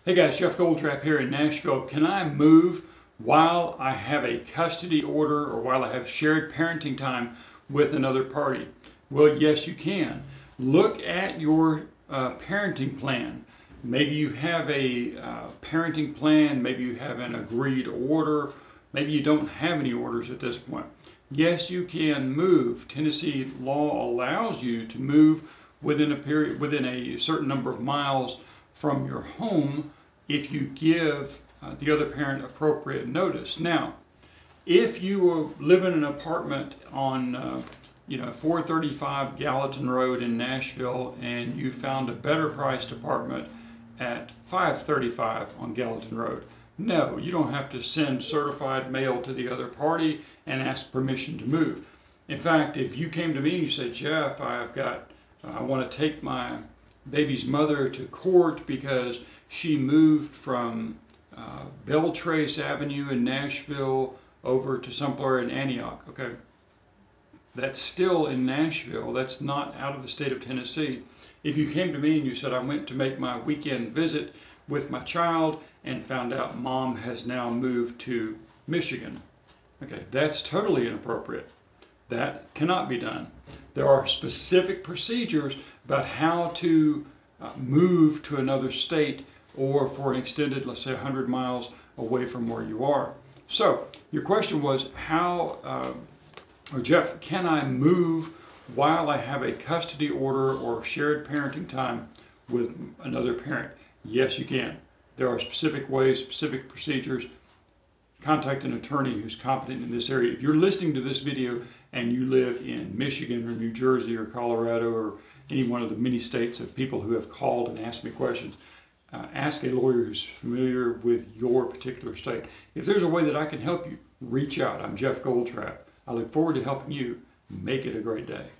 Hey guys, Jeff Goldtrap here in Nashville. Can I move while I have a custody order or while I have shared parenting time with another party? Well, yes, you can. Look at your parenting plan. Maybe you have a parenting plan, maybe you have an agreed order, maybe you don't have any orders at this point. Yes, you can move. Tennessee law allows you to move within a certain number of miles from your home if you give the other parent appropriate notice. Now, if you live in an apartment on 435 Gallatin Road in Nashville and you found a better priced apartment at 535 on Gallatin Road, no, you don't have to send certified mail to the other party and ask permission to move. In fact, if you came to me and you said, Jeff, I want to take my baby's mother to court because she moved from Beltrace Avenue in Nashville over to somewhere in Antioch. Okay, that's still in Nashville. That's not out of the state of Tennessee. If you came to me and you said, I went to make my weekend visit with my child and found out mom has now moved to Michigan, okay, that's totally inappropriate. That cannot be done. There are specific procedures about how to move to another state or for an extended, let's say 100 miles away from where you are. So your question was Jeff, can I move while I have a custody order or shared parenting time with another parent? Yes, you can. There are specific ways, specific procedures. Contact an attorney who's competent in this area. If you're listening to this video and you live in Michigan or New Jersey or Colorado or any one of the many states of people who have called and asked me questions, ask a lawyer who's familiar with your particular state. If there's a way that I can help you, reach out. I'm Jeff Goldtrap. I look forward to helping you make it a great day.